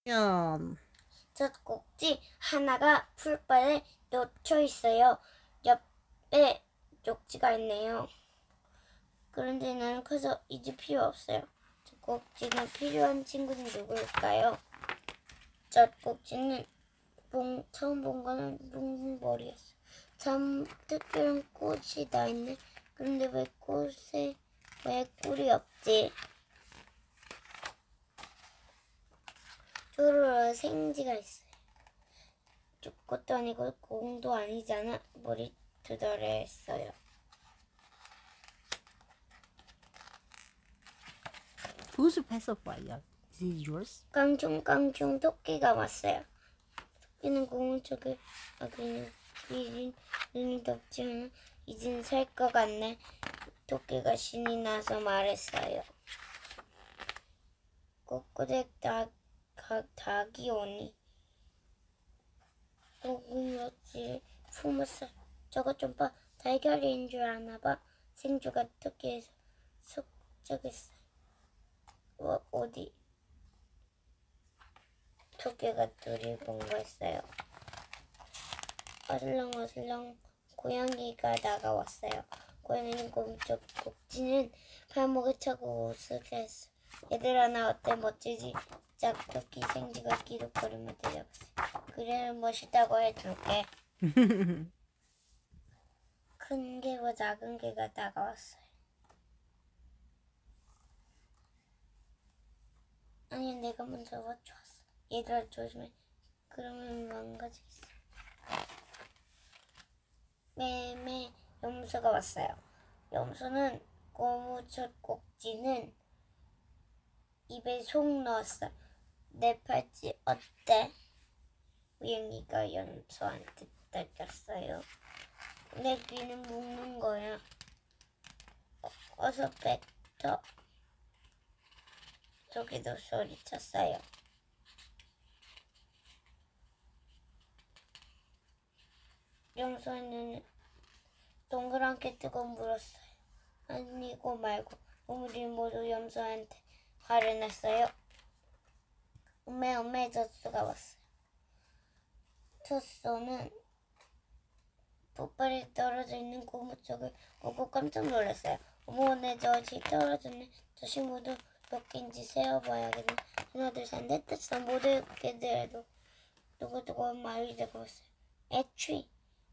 첫 꼭지 하나가 풀바에 놓쳐 있어요. 옆에 쪽지가 있네요. 그런데 나는 커서 이제 필요 없어요. 첫 꼭지는 필요한 친구는 누구일까요? 첫 꼭지는 처음 본 거는 뭉뭉머리였어요. 참 특별한 꽃이 나 있네. 그런데 왜 꽃에 왜 꿀이 없지? 쪼르르 생지가 있어요. 꽃도 아니고 공도 아니잖아. 머리 두드렸어요. Whose pacifier? Is it yours? 깡충깡충 토끼가 왔어요. 토끼는 공을 쪽에 아기는 눈이 덥지 않아. 이젠 살 것 같네. 토끼가 신이 나서 말했어요. 꼬꼬댁 닭이 오니 고구마지를 품었어요. 저것 좀 봐. 달걀인 줄 아나 봐. 생주가 토끼에서 속삭였어요. 어디? 토끼가 둘이 본거였어요. 어슬렁어슬렁 고양이가 다가왔어요. 고양이는 곰쪽 꼭지는 발목을 차고 웃으려 했어. 얘들아 나 어때 멋지지? 짝토끼 생쥐가 기룩거리며 대답했어요. 그래 멋있다고 해줄게. 큰 개와 작은 개가 다가왔어요. 아니야 내가 먼저 맞춰왔어. 얘들아 조심해. 그러면 망가지겠어. 매매 염소가 왔어요. 염소는 고무 첫 꼭지는 입에 속 넣었어. 내 팔찌 어때? 고양이가 염소한테 딸렸어요. 내 귀는 묶는 거야. 어서 뱉어. 저기도 소리쳤어요. 염소는 동그랗게 뜨고 물었어요. 아니고 말고 우리 모두 염소한테 화를 냈어요. 엄매 젖소가 왔어요. 젖소는 폭발이 떨어져 있는 고무 쪽을 보고 깜짝 놀랐어요. 어머 내 젖이 떨어졌네. 젖이 모두 몇 개인지 세어봐야겠네. 하나 둘 셋 넷 다섯 모두 개들도 두고두고 말이 되고 있어요. 애취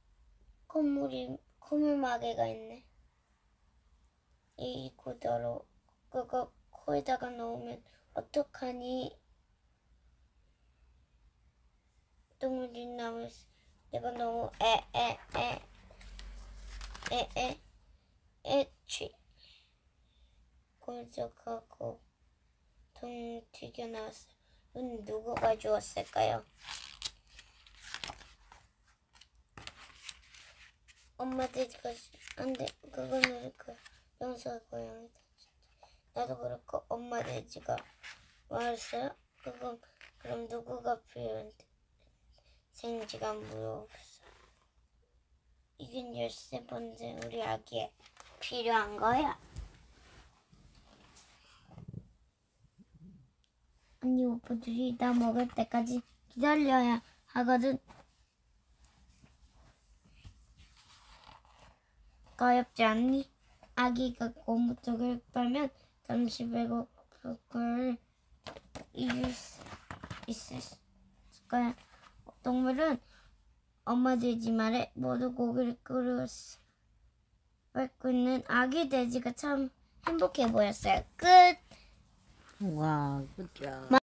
콧물마개가 있네. 이 구더러 그거 코에다가 넣으면 어떡하니? 똥물이 나면 내가 너무 애취 꼴쩍하고 통 튀겨나왔어요. 눈 누구가 주었을까요? 엄마 돼지가 안돼 그건 우리 거야. 염소가 고양이다. 나도 그렇고 엄마 돼지가 말했어요. 그럼 누구가 필요한데? 생쥐가 물어봤어. 이건 13번째 우리 아기에 필요한 거야. 언니 오빠들이 나 먹을 때까지 기다려야 하거든. 가엽지 않니? 아기가 고무 쪽을 빨면 잠시 배고플 걸 잊을 수 있을 거야. 동물은 엄마 돼지 말에 모두 고기를 끓였어. 밟고 있는 아기 돼지가 참 행복해 보였어요. 끝. Wow, good job.